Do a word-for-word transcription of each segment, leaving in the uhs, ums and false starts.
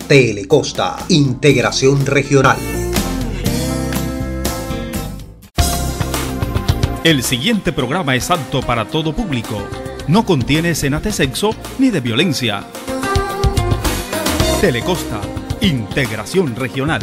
Telecosta, integración regional. El siguiente programa es apto para todo público. No contiene escenas de sexo ni de violencia. Telecosta, integración regional.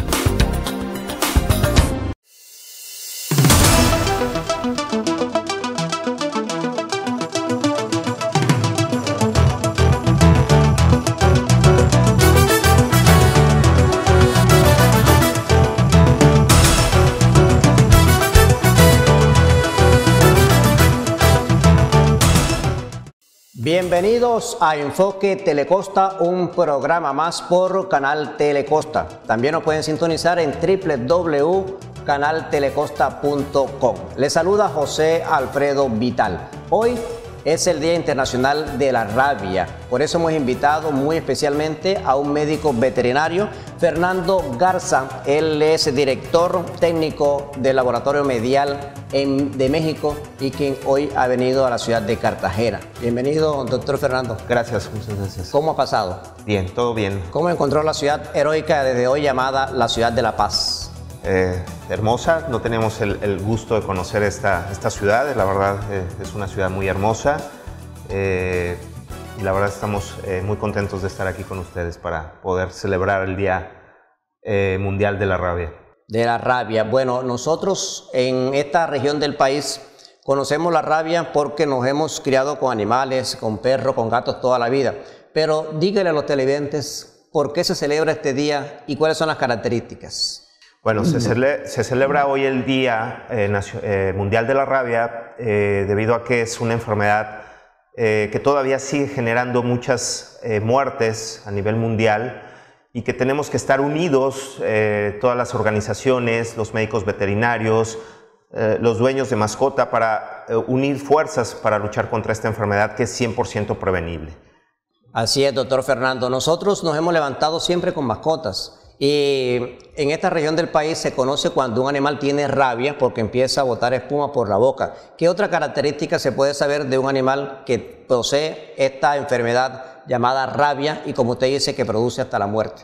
Bienvenidos a Enfoque Telecosta, un programa más por Canal Telecosta. También nos pueden sintonizar en doble u doble u doble u punto canal telecosta punto com. Les saluda José Alfredo Vital. Hoy es el Día Internacional de la Rabia. Por eso hemos invitado muy especialmente a un médico veterinario, Fernando Garza. Él es director técnico del Laboratorio Medial en, de México y quien hoy ha venido a la ciudad de Cartagena. Bienvenido, doctor Fernando. Gracias, muchas gracias. ¿Cómo ha pasado? Bien, todo bien. ¿Cómo encontró la ciudad heroica desde hoy llamada la ciudad de la paz? Eh, hermosa, no tenemos el, el gusto de conocer esta, esta ciudad, la verdad eh, es una ciudad muy hermosa eh, y la verdad estamos eh, muy contentos de estar aquí con ustedes para poder celebrar el Día eh, Mundial de la Rabia. De la rabia. Bueno, nosotros en esta región del país conocemos la rabia porque nos hemos criado con animales, con perros, con gatos toda la vida. Pero dígale a los televidentes por qué se celebra este día y cuáles son las características. Bueno, se, cele se celebra hoy el Día eh, eh, Mundial de la Rabia eh, debido a que es una enfermedad eh, que todavía sigue generando muchas eh, muertes a nivel mundial y que tenemos que estar unidos, eh, todas las organizaciones, los médicos veterinarios, eh, los dueños de mascota, para eh, unir fuerzas para luchar contra esta enfermedad que es cien por ciento prevenible. Así es, doctor Fernando. Nosotros nos hemos levantado siempre con mascotas. Y en esta región del país se conoce cuando un animal tiene rabia porque empieza a botar espuma por la boca. ¿Qué otra característica se puede saber de un animal que posee esta enfermedad llamada rabia y, como usted dice, que produce hasta la muerte?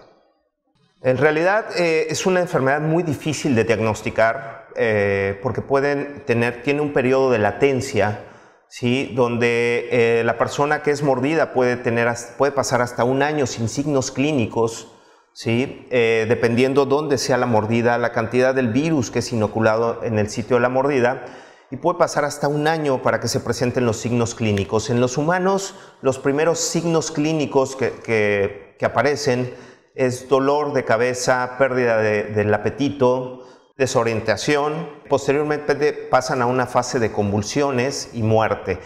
En realidad eh, es una enfermedad muy difícil de diagnosticar eh, porque pueden tener, tiene un periodo de latencia, ¿sí? Donde eh, la persona que es mordida puede, tener, puede pasar hasta un año sin signos clínicos. ¿Sí? Eh, dependiendo dónde sea la mordida, la cantidad del virus que es inoculado en el sitio de la mordida, y puede pasar hasta un año para que se presenten los signos clínicos. En los humanos, los primeros signos clínicos que, que, que aparecen es dolor de cabeza, pérdida de, del apetito, desorientación. Posteriormente pasan a una fase de convulsiones y muerte.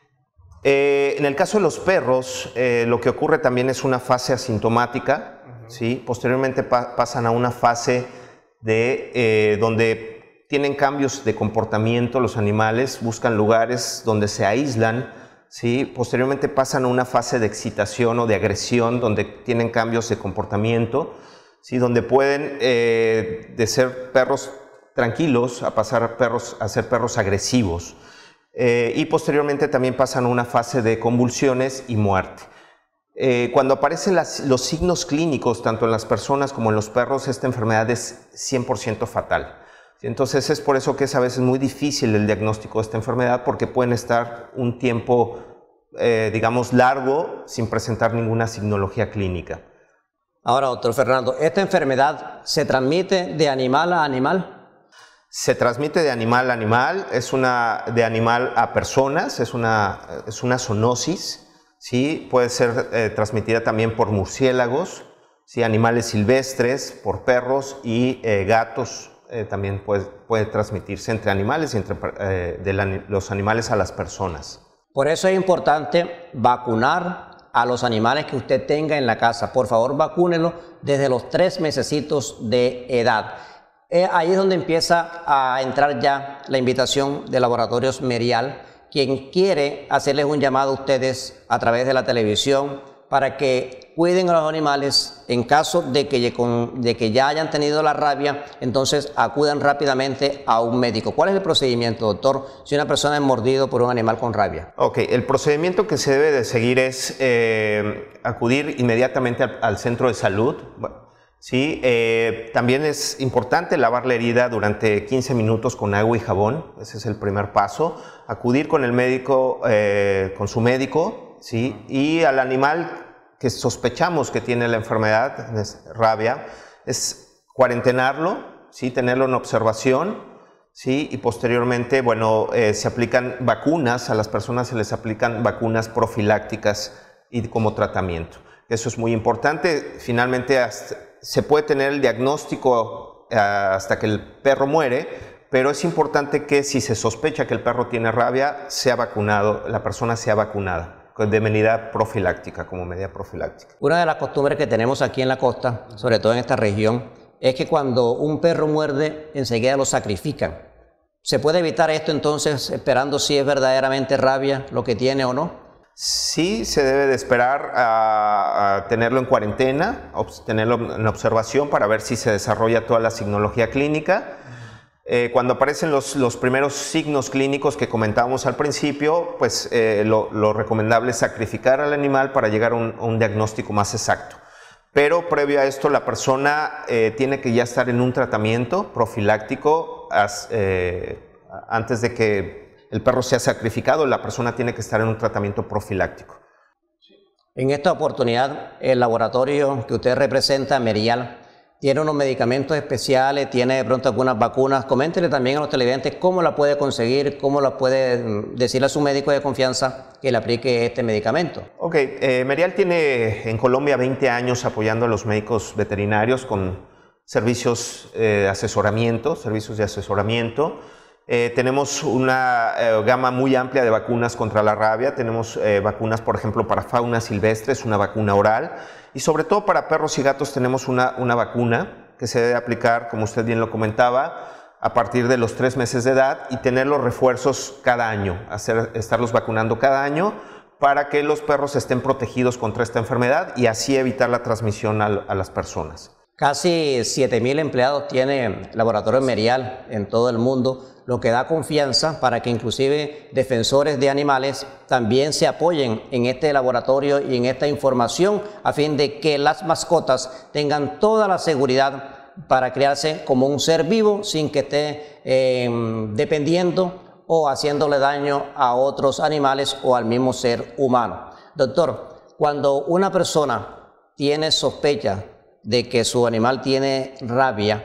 Eh, en el caso de los perros, eh, lo que ocurre también es una fase asintomática. ¿Sí? Posteriormente pa pasan a una fase de, eh, donde tienen cambios de comportamiento los animales, buscan lugares donde se aíslan, ¿sí? Posteriormente pasan a una fase de excitación o de agresión donde tienen cambios de comportamiento, ¿sí? Donde pueden eh, de ser perros tranquilos a pasar a, perros, a ser perros agresivos eh, y posteriormente también pasan a una fase de convulsiones y muerte. Eh, cuando aparecen las, los signos clínicos, tanto en las personas como en los perros, esta enfermedad es cien por ciento fatal. Entonces es por eso que es a veces muy difícil el diagnóstico de esta enfermedad, porque pueden estar un tiempo, eh, digamos, largo sin presentar ninguna signología clínica. Ahora, doctor Fernando, ¿esta enfermedad se transmite de animal a animal? Se transmite de animal a animal, es una, de animal a personas, es una, es una zoonosis. Sí, puede ser eh, transmitida también por murciélagos, ¿sí? Animales silvestres, por perros y eh, gatos. Eh, también puede, puede transmitirse entre animales y entre eh, de la, los animales a las personas. Por eso es importante vacunar a los animales que usted tenga en la casa. Por favor, vacúnenlo desde los tres mesecitos de edad. Eh, ahí es donde empieza a entrar ya la invitación de Laboratorios Medial. Quien quiere hacerles un llamado a ustedes a través de la televisión para que cuiden a los animales en caso de que, de que ya hayan tenido la rabia, entonces acudan rápidamente a un médico. ¿Cuál es el procedimiento, doctor, si una persona es mordido por un animal con rabia? Ok, el procedimiento que se debe de seguir es eh, acudir inmediatamente al, al centro de salud. Sí, eh, también es importante lavar la herida durante quince minutos con agua y jabón, ese es el primer paso. Acudir con el médico, eh, con su médico, ¿sí? Y al animal que sospechamos que tiene la enfermedad, rabia, es cuarentenarlo, ¿sí? Tenerlo en observación, ¿sí? Y posteriormente, bueno, eh, se aplican vacunas, a las personas se les aplican vacunas profilácticas y como tratamiento. Eso es muy importante. Finalmente hasta, se puede tener el diagnóstico eh, hasta que el perro muere, pero es importante que si se sospecha que el perro tiene rabia, sea vacunado, la persona sea vacunada de medida profiláctica, como medida profiláctica. Una de las costumbres que tenemos aquí en la costa, sobre todo en esta región, es que cuando un perro muerde, enseguida lo sacrifican. ¿Se puede evitar esto entonces esperando si es verdaderamente rabia lo que tiene o no? Sí, se debe de esperar a, a tenerlo en cuarentena, tenerlo en observación para ver si se desarrolla toda la signología clínica. Eh, cuando aparecen los, los primeros signos clínicos que comentábamos al principio, pues eh, lo, lo recomendable es sacrificar al animal para llegar a un, a un diagnóstico más exacto. Pero previo a esto la persona eh, tiene que ya estar en un tratamiento profiláctico as, eh, antes de que el perro sea sacrificado, la persona tiene que estar en un tratamiento profiláctico. En esta oportunidad, el laboratorio que usted representa, Merial, tiene unos medicamentos especiales, tiene de pronto algunas vacunas. Coméntele también a los televidentes cómo la puede conseguir, cómo la puede decirle a su médico de confianza que le aplique este medicamento. Ok, eh, Merial tiene en Colombia veinte años apoyando a los médicos veterinarios con servicios eh, de asesoramiento, servicios de asesoramiento. Eh, tenemos una eh, gama muy amplia de vacunas contra la rabia. Tenemos eh, vacunas, por ejemplo, para fauna silvestre, es una vacuna oral. Y sobre todo para perros y gatos tenemos una, una vacuna que se debe aplicar, como usted bien lo comentaba, a partir de los tres meses de edad y tener los refuerzos cada año, hacer, estarlos vacunando cada año para que los perros estén protegidos contra esta enfermedad y así evitar la transmisión a, a las personas. Casi siete mil empleados tiene Laboratorio Merial en todo el mundo, lo que da confianza para que inclusive defensores de animales también se apoyen en este laboratorio y en esta información a fin de que las mascotas tengan toda la seguridad para criarse como un ser vivo sin que esté eh, dependiendo o haciéndole daño a otros animales o al mismo ser humano. Doctor, cuando una persona tiene sospecha de que su animal tiene rabia,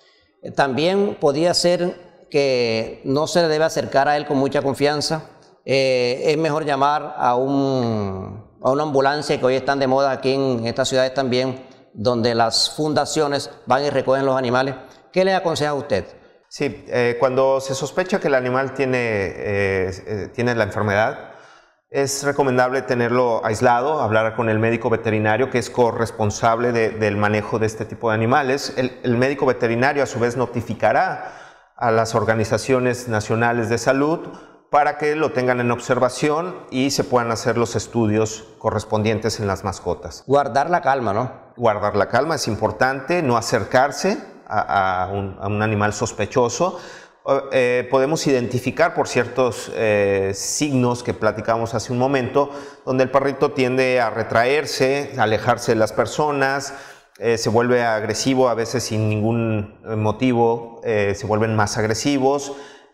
también podría ser que no se le debe acercar a él con mucha confianza. Eh, es mejor llamar a, un, a una ambulancia, que hoy están de moda aquí en estas ciudades también, donde las fundaciones van y recogen los animales. ¿Qué le aconseja usted? Sí, eh, cuando se sospecha que el animal tiene, eh, eh, tiene la enfermedad, es recomendable tenerlo aislado, hablar con el médico veterinario que es corresponsable de, del manejo de este tipo de animales. El, el médico veterinario a su vez notificará a las organizaciones nacionales de salud para que lo tengan en observación y se puedan hacer los estudios correspondientes en las mascotas. Guardar la calma, ¿no? Guardar la calma es importante, no acercarse a, a, un, a un animal sospechoso. Eh, podemos identificar por ciertos eh, signos que platicamos hace un momento, donde el perrito tiende a retraerse, a alejarse de las personas, Eh, se vuelve agresivo a veces sin ningún motivo, eh, se vuelven más agresivos,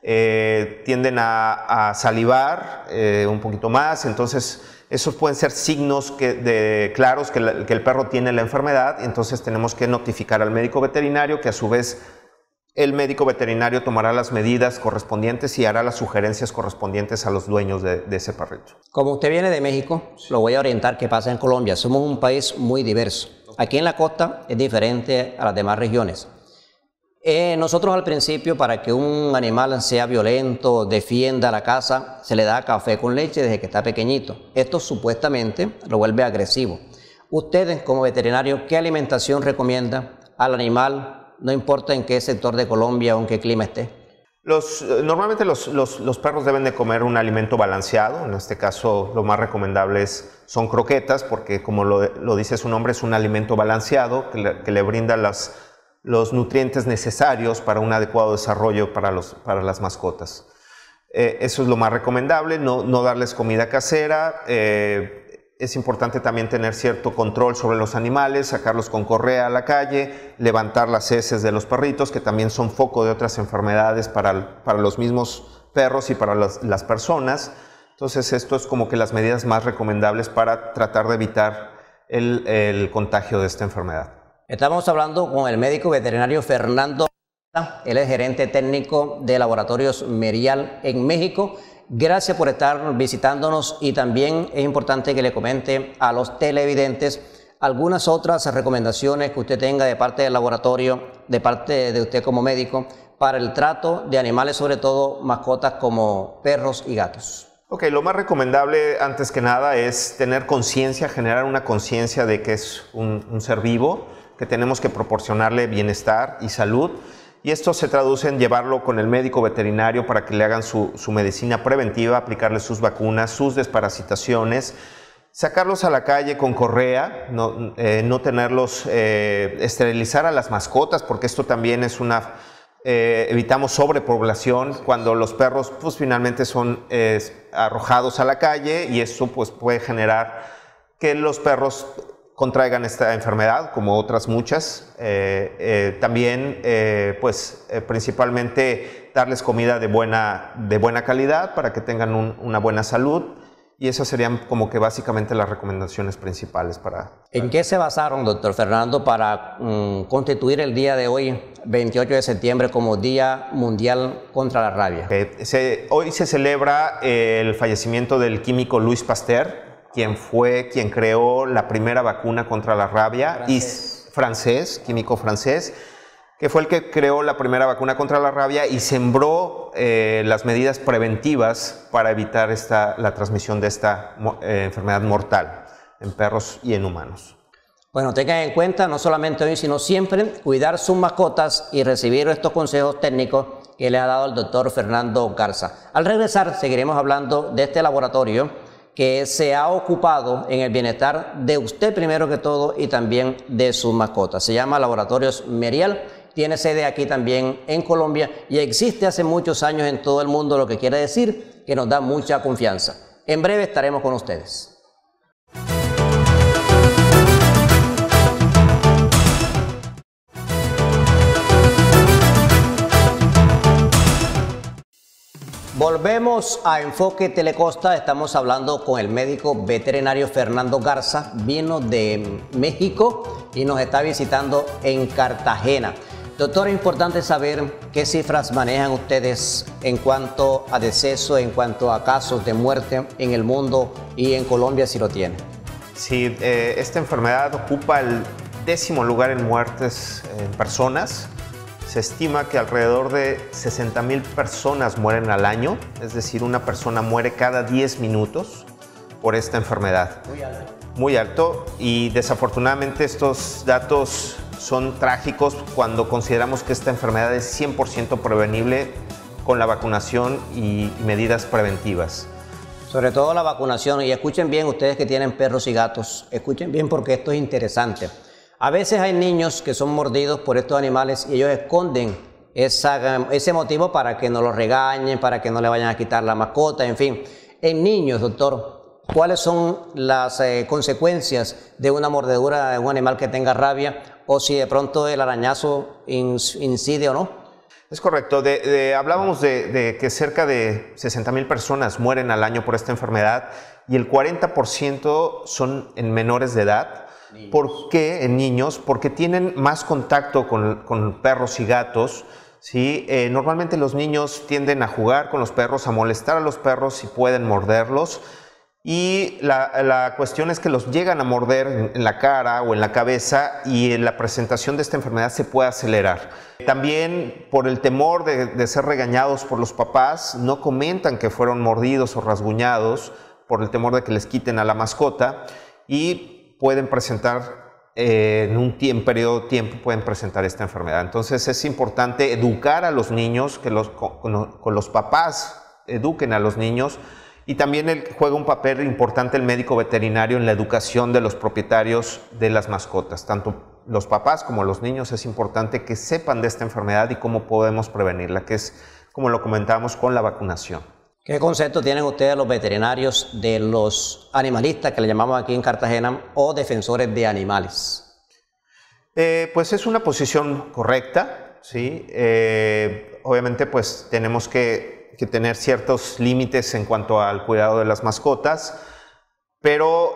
eh, tienden a, a salivar eh, un poquito más. Entonces esos pueden ser signos que, de, claros que, la, que el perro tiene la enfermedad, y entonces tenemos que notificar al médico veterinario, que a su vez el médico veterinario tomará las medidas correspondientes y hará las sugerencias correspondientes a los dueños de, de ese perrito. Como usted viene de México, lo voy a orientar qué pasa en Colombia. Somos un país muy diverso. Aquí en la costa es diferente a las demás regiones. Eh, nosotros al principio, para que un animal sea violento, defienda la casa, se le da café con leche desde que está pequeñito. Esto supuestamente lo vuelve agresivo. Ustedes como veterinarios, ¿qué alimentación recomienda al animal, no importa en qué sector de Colombia o en qué clima esté? Los, normalmente los, los, los perros deben de comer un alimento balanceado. En este caso, lo más recomendable es, son croquetas, porque como lo, lo dice su nombre, es un alimento balanceado que le, que le brinda las, los nutrientes necesarios para un adecuado desarrollo para, los, para las mascotas. Eh, eso es lo más recomendable, no, no darles comida casera. Eh, es importante también tener cierto control sobre los animales, sacarlos con correa a la calle, levantar las heces de los perritos, que también son foco de otras enfermedades para, para los mismos perros y para las, las personas. Entonces esto es como que las medidas más recomendables para tratar de evitar el, el contagio de esta enfermedad. Estamos hablando con el médico veterinario Fernando. Él es gerente técnico de Laboratorios Merial en México. Gracias por estar visitándonos y también es importante que le comente a los televidentes algunas otras recomendaciones que usted tenga de parte del laboratorio, de parte de usted como médico, para el trato de animales, sobre todo mascotas como perros y gatos. Ok, lo más recomendable antes que nada es tener conciencia, generar una conciencia de que es un, un ser vivo, que tenemos que proporcionarle bienestar y salud. Y esto se traduce en llevarlo con el médico veterinario para que le hagan su, su medicina preventiva, aplicarle sus vacunas, sus desparasitaciones, sacarlos a la calle con correa, no, eh, no tenerlos, eh, esterilizar a las mascotas, porque esto también es una, eh, evitamos sobrepoblación cuando los perros pues finalmente son eh, arrojados a la calle, y esto pues puede generar que los perros contraigan esta enfermedad, como otras muchas. Eh, eh, también, eh, pues, eh, principalmente darles comida de buena, de buena calidad para que tengan un, una buena salud. Y esas serían como que básicamente las recomendaciones principales para... ¿En qué se basaron, doctor Fernando, para um, constituir el día de hoy, veintiocho de septiembre, como Día Mundial contra la Rabia? Eh, se, hoy se celebra eh, el fallecimiento del químico Louis Pasteur, quien fue quien creó la primera vacuna contra la rabia, francés. y francés, químico francés, que fue el que creó la primera vacuna contra la rabia y sembró eh, las medidas preventivas para evitar esta, la transmisión de esta eh, enfermedad mortal en perros y en humanos. Bueno, tengan en cuenta, no solamente hoy, sino siempre, cuidar sus mascotas y recibir estos consejos técnicos que le ha dado el doctor Fernando Garza. Al regresar, seguiremos hablando de este laboratorio que se ha ocupado en el bienestar de usted primero que todo y también de sus mascotas. Se llama Laboratorios Merial, tiene sede aquí también en Colombia y existe hace muchos años en todo el mundo, lo que quiere decir que nos da mucha confianza. En breve estaremos con ustedes. Volvemos a Enfoque Telecosta, estamos hablando con el médico veterinario Fernando Garza, vino de México y nos está visitando en Cartagena. Doctor, es importante saber qué cifras manejan ustedes en cuanto a deceso, en cuanto a casos de muerte en el mundo y en Colombia, si lo tiene. Sí, eh, esta enfermedad ocupa el décimo lugar en muertes en personas. Se estima que alrededor de sesenta mil personas mueren al año, es decir, una persona muere cada diez minutos por esta enfermedad. Muy alto. Muy alto, y desafortunadamente estos datos son trágicos cuando consideramos que esta enfermedad es cien por ciento prevenible con la vacunación y medidas preventivas. Sobre todo la vacunación, y escuchen bien ustedes que tienen perros y gatos, escuchen bien porque esto es interesante. A veces hay niños que son mordidos por estos animales y ellos esconden esa, ese motivo para que no los regañen, para que no le vayan a quitar la mascota, en fin. En niños, doctor, ¿cuáles son las eh, consecuencias de una mordedura de un animal que tenga rabia, o si de pronto el arañazo incide o no? Es correcto. De, de, hablábamos de, de que cerca de sesenta mil personas mueren al año por esta enfermedad y el cuarenta por ciento son en menores de edad. Niños. ¿Por qué en niños? Porque tienen más contacto con, con perros y gatos. ¿Sí? Eh, normalmente los niños tienden a jugar con los perros, a molestar a los perros y pueden morderlos. Y la, la cuestión es que los llegan a morder en, en la cara o en la cabeza y la presentación de esta enfermedad se puede acelerar. También por el temor de, de ser regañados por los papás, no comentan que fueron mordidos o rasguñados por el temor de que les quiten a la mascota y pueden presentar eh, en un tiempo, periodo de tiempo pueden presentar esta enfermedad. Entonces es importante educar a los niños, que los, con, con los papás eduquen a los niños, y también el, juega un papel importante el médico veterinario en la educación de los propietarios de las mascotas. Tanto los papás como los niños es importante que sepan de esta enfermedad y cómo podemos prevenirla, que es como lo comentábamos con la vacunación. ¿Qué concepto tienen ustedes los veterinarios de los animalistas, que le llamamos aquí en Cartagena, o defensores de animales? Eh, pues es una posición correcta, ¿sí? Eh, obviamente pues tenemos que que tener ciertos límites en cuanto al cuidado de las mascotas, pero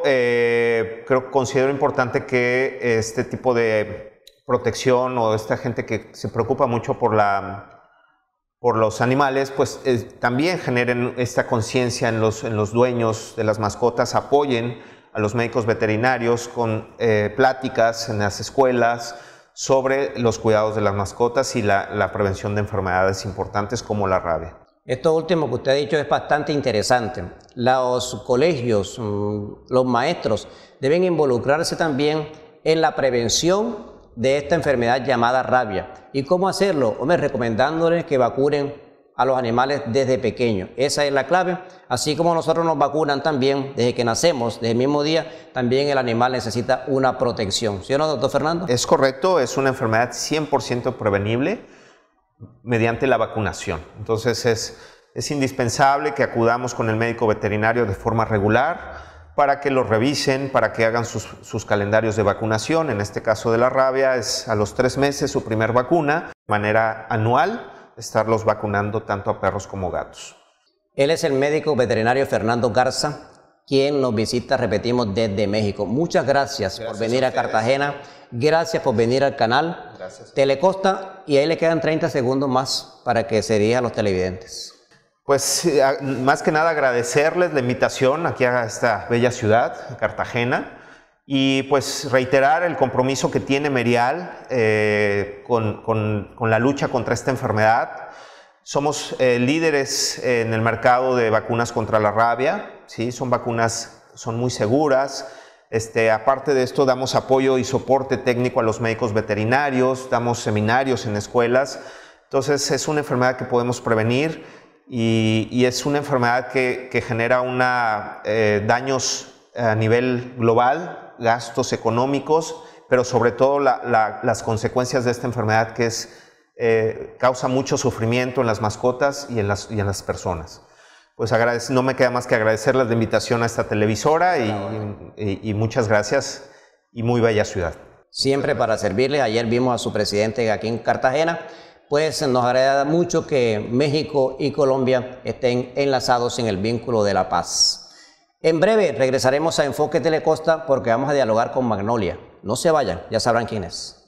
eh, creo, considero importante que este tipo de protección o esta gente que se preocupa mucho por, la, por los animales, pues eh, también generen esta conciencia en los, en los dueños de las mascotas, apoyen a los médicos veterinarios con eh, pláticas en las escuelas sobre los cuidados de las mascotas y la, la prevención de enfermedades importantes como la rabia. Esto último que usted ha dicho es bastante interesante. Los colegios, los maestros deben involucrarse también en la prevención de esta enfermedad llamada rabia. ¿Y cómo hacerlo? Hombre, recomendándoles que vacunen a los animales desde pequeños. Esa es la clave. Así como nosotros nos vacunan también desde que nacemos, desde el mismo día, también el animal necesita una protección. ¿Sí o no, doctor Fernando? Es correcto, es una enfermedad cien por ciento prevenible mediante la vacunación. Entonces es, es indispensable que acudamos con el médico veterinario de forma regular para que los revisen, para que hagan sus, sus calendarios de vacunación. En este caso de la rabia es a los tres meses su primer vacuna, de manera anual, estarlos vacunando tanto a perros como gatos. Él es el médico veterinario Fernando Garza, quien nos visita, repetimos, desde México. Muchas gracias, gracias por venir a, a Cartagena, gracias por venir al canal gracias. Telecosta, y ahí le quedan treinta segundos más para que se dirija a los televidentes. Pues más que nada agradecerles la invitación aquí a esta bella ciudad, Cartagena, y pues reiterar el compromiso que tiene Merial eh, con, con, con la lucha contra esta enfermedad. Somos eh, líderes en el mercado de vacunas contra la rabia, ¿sí? Son vacunas, son muy seguras. Este, aparte de esto, damos apoyo y soporte técnico a los médicos veterinarios, damos seminarios en escuelas. Entonces, es una enfermedad que podemos prevenir y, y es una enfermedad que, que genera una, eh, daños a nivel global, gastos económicos, pero sobre todo la, la, las consecuencias de esta enfermedad, que es Eh, causa mucho sufrimiento en las mascotas y en las, y en las personas. Pues no me queda más que agradecerles la invitación a esta televisora y, y, y muchas gracias, y muy bella ciudad. Siempre para servirles. Ayer vimos a su presidente aquí en Cartagena. Pues nos agrada mucho que México y Colombia estén enlazados en el vínculo de la paz. En breve regresaremos a Enfoque Telecosta porque vamos a dialogar con Magnolia. No se vayan, ya sabrán quién es.